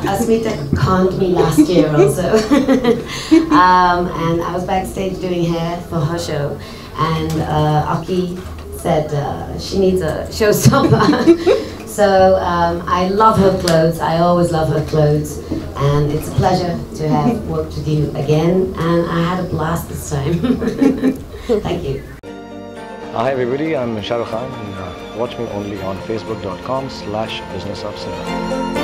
Asmita conned me last year also. And I was backstage doing hair for her show, and Aki said she needs a showstopper. So I love her clothes. I always love her clothes, and it's a pleasure to have worked with you again. And I had a blast this time. Thank you. Hi everybody, I'm Shah Rukh Khan, and watch me only on facebook.com/businessofcinema.